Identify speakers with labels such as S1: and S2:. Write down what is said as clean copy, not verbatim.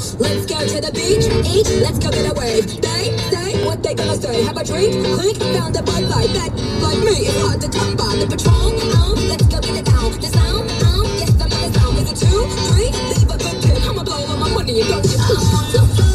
S1: Let's go to the beach, eat, let's go get a wave. They say what they gonna say. Have a drink, clink, found a Bud Light. That, like me, is hard to come by. The Patron, let's go get it down. The sound, yes, I'm in the sound. Is it 2, 3? Leave a good tip. I'ma blow all my money and don't you?